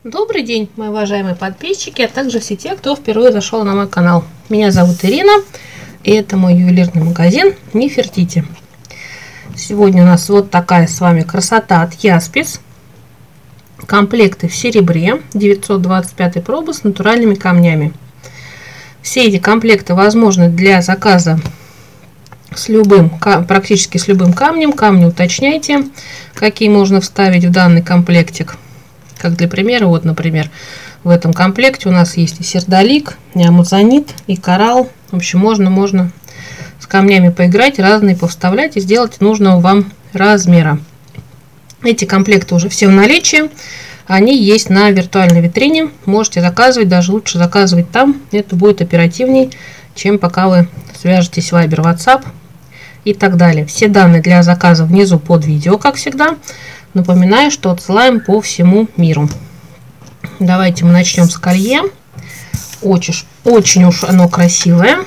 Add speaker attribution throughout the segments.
Speaker 1: Добрый день, мои уважаемые подписчики, а также все те, кто впервые зашел на мой канал. Меня зовут Ирина, и это мой ювелирный магазин Нефертити. Сегодня у нас вот такая с вами красота от Яспис. Комплекты в серебре, 925 пробы с натуральными камнями. Все эти комплекты возможны для заказа с любым, практически с любым камнем. Камни уточняйте, какие можно вставить в данный комплектик. Как для примера, вот, например, в этом комплекте у нас есть и сердолик, и амазонит, и коралл. В общем, можно с камнями поиграть, разные повставлять и сделать нужного вам размера. Эти комплекты уже все в наличии. Они есть на виртуальной витрине. Можете заказывать, даже лучше заказывать там. Это будет оперативней, чем пока вы свяжетесь в Viber, WhatsApp и так далее. Все данные для заказа внизу под видео, как всегда. Напоминаю, что отсылаем по всему миру. Давайте мы начнем с колье. Очень уж оно красивое.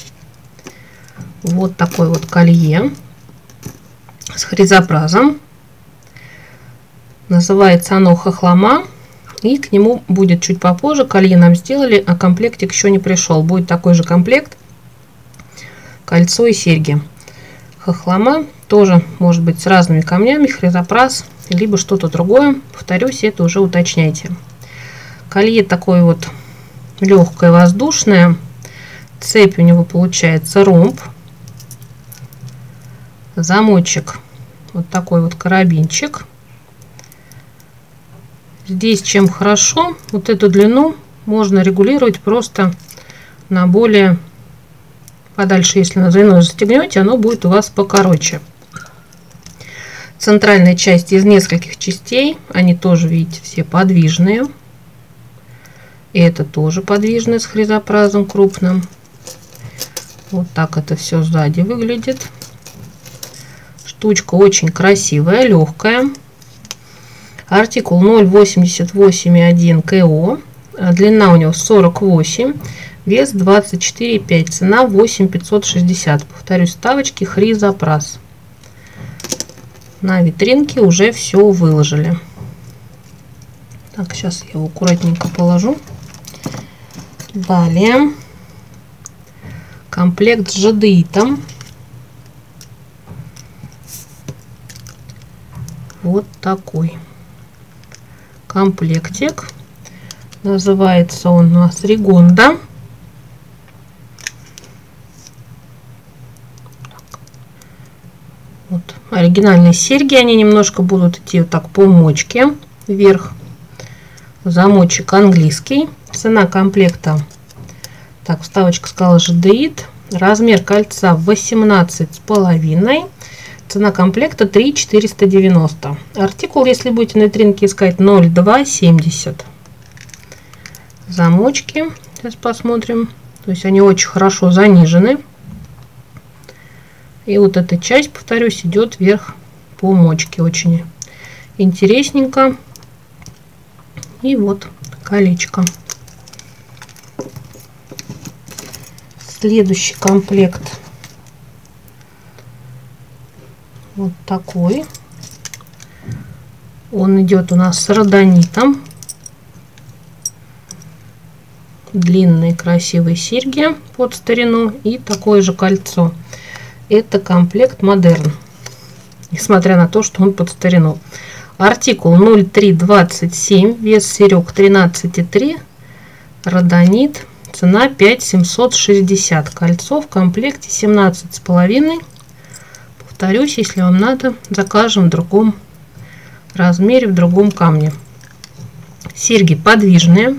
Speaker 1: Вот такое вот колье с хризопразом. Называется оно хохлома. И к нему будет чуть попозже. Колье нам сделали, а комплектик еще не пришел. Будет такой же комплект. Кольцо и серьги. Хохлома тоже может быть с разными камнями. Хризопраз, либо что-то другое. Повторюсь, это уже уточняйте. Колье такое вот легкое, воздушное. Цепь у него получается ромб. Замочек вот такой вот карабинчик. Здесь чем хорошо, вот эту длину можно регулировать просто на более подальше. Если на двойной застегнете, оно будет у вас покороче. Центральная часть из нескольких частей. Они тоже, видите, все подвижные. И это тоже подвижный с хризопразом крупным. Вот так это все сзади выглядит. Штучка очень красивая, легкая. Артикул 0,88,1 КО. Длина у него 48. Вес 24,5. Цена 8,560. Повторюсь, вставочки хризопраз. На витринке уже все выложили. Так, сейчас я его аккуратненько положу. Далее. Комплект с жадеитом. Вот такой комплектик. Называется он у нас Ригонда. Вот. Оригинальные серьги, они немножко будут идти вот так по мочке вверх. Замочек английский. Цена комплекта, так, вставочка сказала жадеит. Размер кольца 18,5. Цена комплекта 3,490. Артикул, если будете на витринке искать, 0,270. Замочки, сейчас посмотрим. То есть они очень хорошо занижены. И вот эта часть, повторюсь, идет вверх по мочке. Очень интересненько. И вот колечко. Следующий комплект. Вот такой. Он идет у нас с родонитом. Длинные красивые серьги под старину. И такое же кольцо. Это комплект модерн, несмотря на то, что он под старину. Артикул 0,327, вес серег 13,3, родонит, цена 5,760. Кольцо в комплекте 17,5. Повторюсь, если вам надо, закажем в другом размере, в другом камне. Серьги подвижные.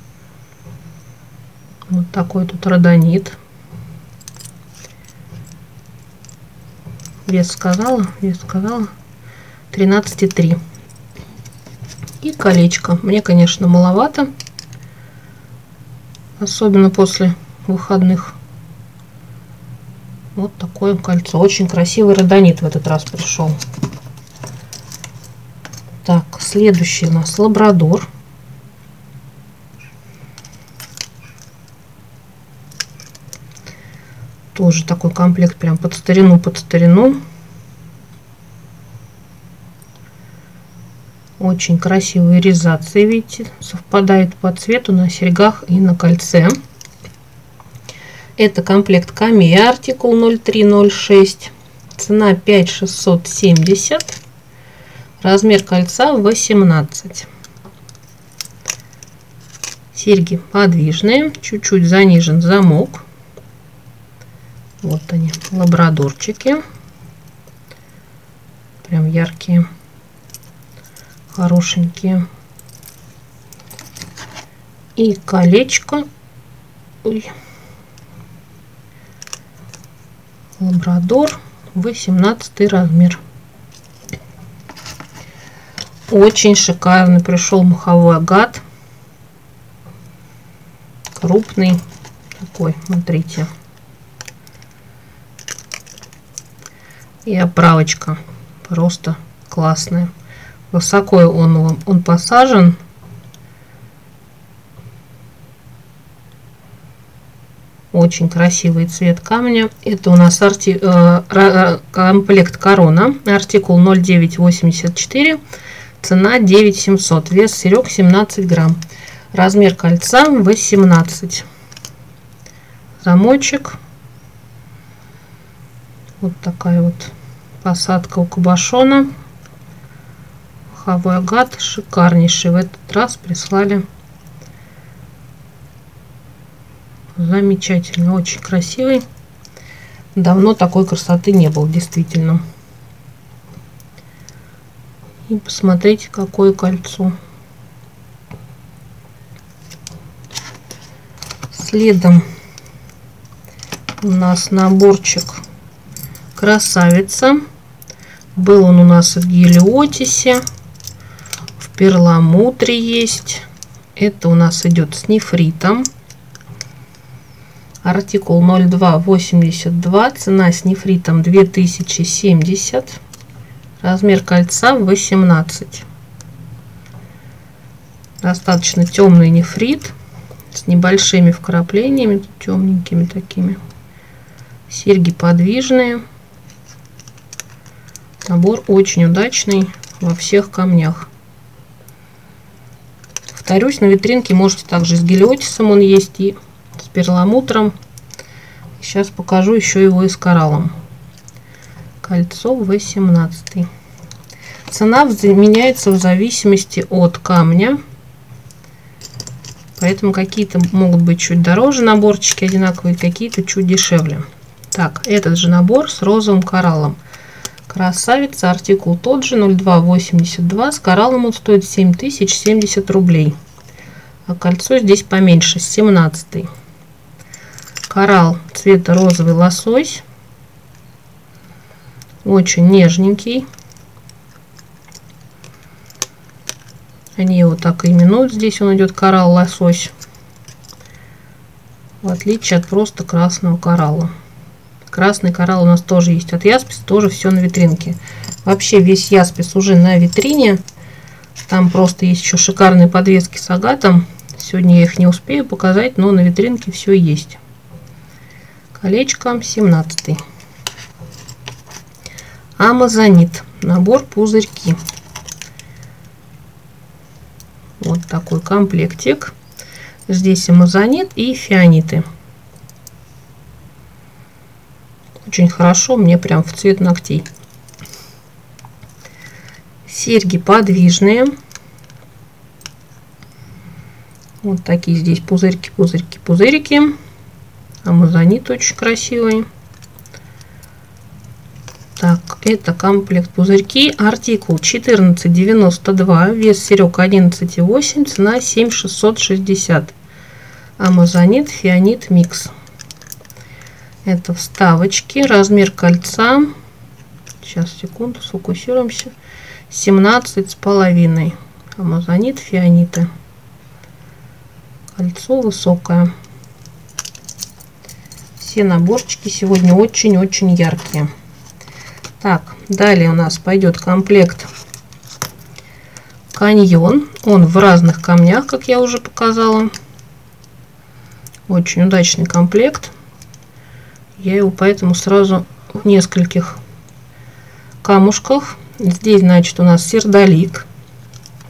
Speaker 1: Вот такой тут родонит. Вес сказала 13,3. И колечко. Мне, конечно, маловато. Особенно после выходных. Вот такое кольцо. Очень красивый родонит в этот раз пришел. Так, следующий у нас лабрадор. Тоже такой комплект прям под старину, Очень красивые резации, видите, совпадают по цвету на серьгах и на кольце. Это комплект камея, артикул 0306. Цена 5670. Размер кольца 18. Серьги подвижные, чуть-чуть занижен замок. Вот они, лабрадорчики. Прям яркие, хорошенькие. И колечко. Ой. Лабрадор, 18 размер. Очень шикарный пришел маховой агат. Крупный такой, смотрите. И оправочка просто классная. Высоко он посажен. Очень красивый цвет камня. Это у нас комплект корона. Артикул 0984. Цена 9700. Вес серег 17 грамм. Размер кольца 18. Замочек. Вот такая вот посадка у кабошона. Маховой агат шикарнейший. В этот раз прислали. Замечательный, очень красивый. Давно такой красоты не было, действительно. И посмотрите, какое кольцо. Следом у нас наборчик красавица. Был он у нас в гелиотисе, в перламутре есть. Это у нас идет с нефритом. Артикул 0282. Цена с нефритом 2070. Размер кольца 18. Достаточно темный нефрит с небольшими вкраплениями, темненькими такими. Серьги подвижные. Набор очень удачный во всех камнях. Повторюсь, на витринке можете также с гелиотисом он есть и с перламутром. Сейчас покажу еще его и с кораллом. Кольцо 18. Цена меняется в зависимости от камня. Поэтому какие-то могут быть чуть дороже наборчики одинаковые, какие-то чуть дешевле. Так, этот же набор с розовым кораллом. Красавица, артикул тот же, 0282. С кораллом он стоит 7070 рублей. А кольцо здесь поменьше, 17. Коралл цвета розовый лосось. Очень нежненький. Они его так и именуют. Здесь он идет коралл лосось. В отличие от просто красного коралла. Красный коралл у нас тоже есть от Яспис. Тоже все на витринке. Вообще весь Яспис уже на витрине. Там просто есть еще шикарные подвески с агатом. Сегодня я их не успею показать, но на витринке все есть. Колечко 17. Амазонит. Набор пузырьки. Вот такой комплектик. Здесь амазонит и фианиты. Очень хорошо, мне прям в цвет ногтей. Серьги подвижные. Вот такие здесь пузырьки, пузырьки, пузырики. Амазонит очень красивый. Так, это комплект пузырьки. Артикул 1492. Вес серег 11,8. Цена 7660. Амазонит, фианит, микс. Это вставочки. Размер кольца. Сейчас, секунду, сфокусируемся. 17,5. Амазонит, фианиты. Кольцо высокое. Все наборчики сегодня очень-очень яркие. Так, далее у нас пойдет комплект каньон. Он в разных камнях, как я уже показала. Очень удачный комплект. Я его поэтому сразу в нескольких камушках. Здесь, значит, у нас сердолик.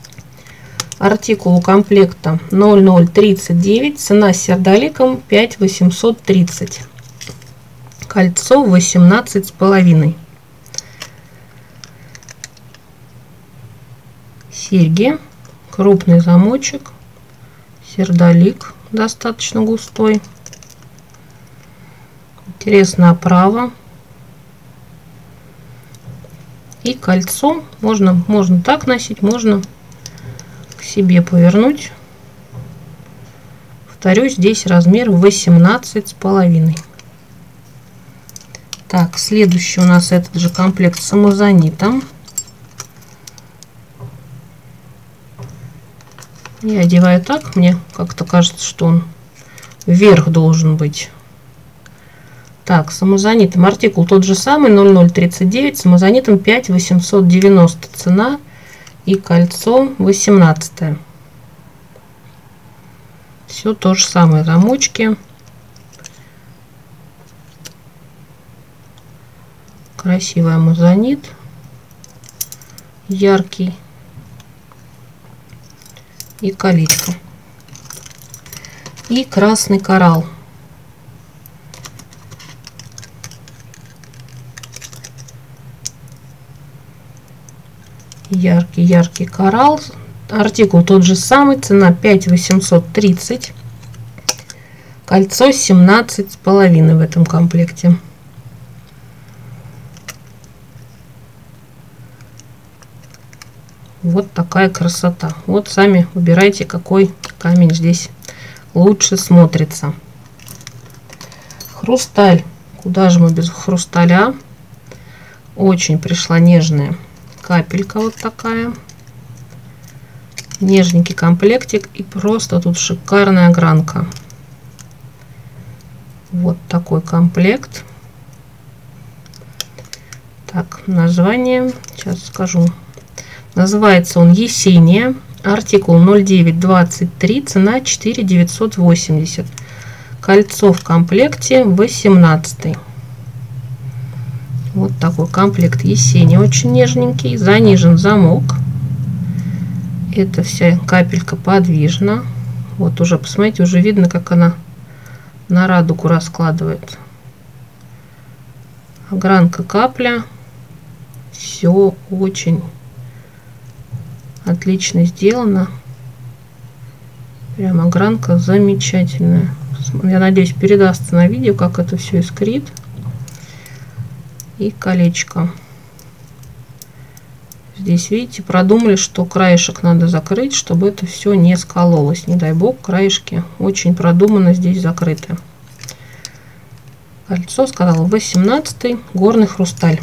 Speaker 1: Артикул у комплекта 0039. Цена с сердоликом 5830. Кольцо 18,5. Серьги. Крупный замочек. Сердолик достаточно густой. Интересная оправа. И кольцо можно так носить, можно к себе повернуть. Повторюсь, здесь размер 18,5. Так, следующий у нас этот же комплект с самозанитом. Я одеваю так, мне как-то кажется, что он вверх должен быть. Так, самозанитом артикул тот же самый, 0039, самозанитом 5890 цена и кольцо 18. Все то же самое, замочки. Красивый амазонит, яркий. И колечко. И красный коралл. Яркий коралл. Артикул тот же самый, цена 5830. Кольцо 17,5 в этом комплекте. Вот такая красота. Вот сами выбирайте, какой камень здесь лучше смотрится. Хрусталь. Куда же мы без хрусталя? Очень пришла нежная капелька вот такая. Нежненький комплектик и просто тут шикарная гранка. Вот такой комплект. Так, название сейчас скажу. Называется он Есения. Артикул 0923. Цена 4980. Кольцо в комплекте 18. Вот такой комплект Есения. Очень нежненький. Занижен замок. Эта вся капелька подвижна. Вот уже, посмотрите, уже видно, как она на радугу раскладывает. Огранка капля. Все очень отлично сделано. Прям огранка замечательная. Я надеюсь, передастся на видео, как это все искрит. И колечко. Здесь, видите, продумали, что краешек надо закрыть, чтобы это все не скололось. Не дай бог, краешки очень продуманно здесь закрыты. Кольцо, сказала, 18, горный хрусталь.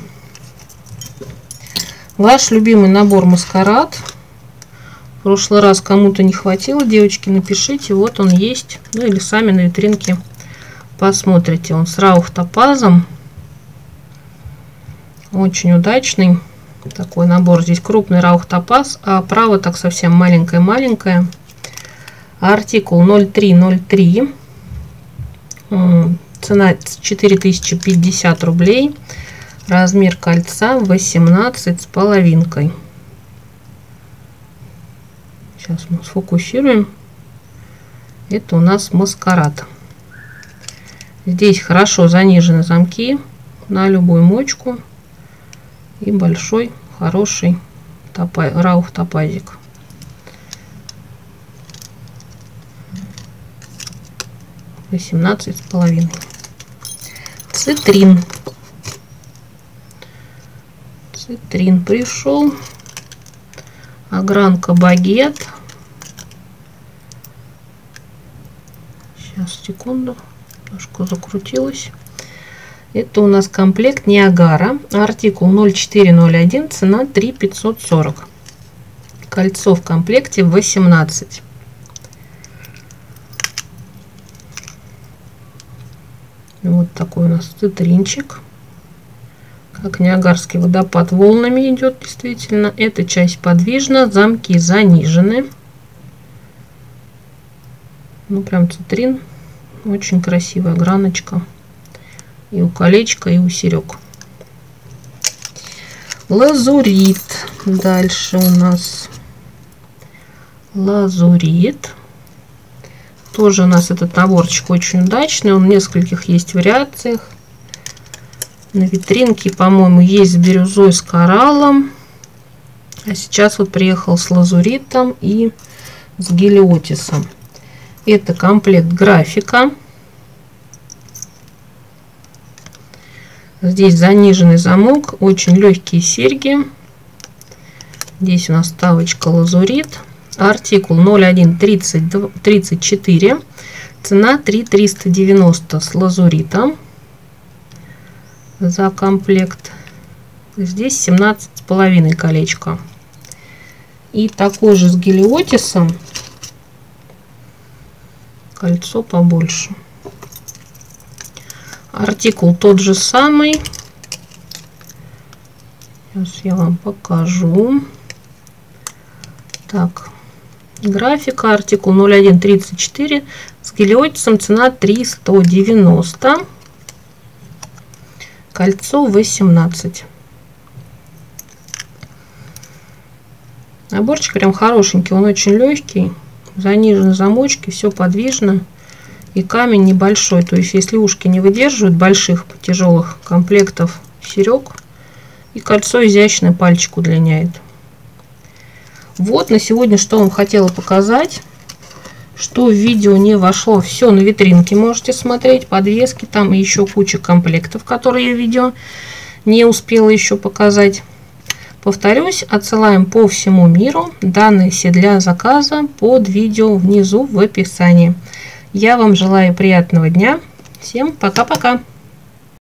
Speaker 1: Ваш любимый набор маскарад. В прошлый раз кому-то не хватило, девочки, напишите. Вот он есть. Ну или сами на витринке посмотрите. Он с раух-топазом. Очень удачный такой набор. Здесь крупный раух-топаз, а оправа так совсем маленькая-маленькая. Артикул 0303. Цена 4050 рублей. Размер кольца 18,5. Сейчас мы сфокусируем. Это у нас маскарад. Здесь хорошо занижены замки на любую мочку. И большой, хороший раух-топазик. $18,5. Цитрин. Цитрин пришел. Огранка багет. Сейчас, секунду. Немножко закрутилась. Это у нас комплект Ниагара. Артикул 0401. Цена 3540. Кольцо в комплекте 18. Вот такой у нас цитринчик. Как Ниагарский водопад волнами идет, действительно. Эта часть подвижна, замки занижены. Ну, прям цитрин. Очень красивая граночка. И у колечка, и у серег. Лазурит. Дальше у нас лазурит. Тоже у нас этот наборчик очень удачный. Он в нескольких есть вариациях. На витринке, по-моему, есть с бирюзой, с кораллом. А сейчас вот приехал с лазуритом и с гелиотисом. Это комплект графика. Здесь заниженный замок, очень легкие серьги. Здесь у нас вставочка лазурит. Артикул 013034. Цена 3390 с лазуритом за комплект. Здесь 17,5 колечко. И такой же с гелиотисом. Кольцо побольше. Артикул тот же самый. Сейчас я вам покажу. Так, графика, артикул 0134 с гелиотисом, цена 3190. Кольцо 18. Наборчик прям хорошенький, он очень легкий, занижены замочки, все подвижно. И камень небольшой, то есть если ушки не выдерживают больших тяжелых комплектов серег, и кольцо изящное, пальчик удлиняет. Вот на сегодня что вам хотела показать, что в видео не вошло. Все на витринке можете смотреть, подвески там и еще куча комплектов, которые я в видео не успела еще показать. Повторюсь, отсылаем по всему миру. Данные все для заказа под видео внизу в описании. Я вам желаю приятного дня. Всем пока-пока.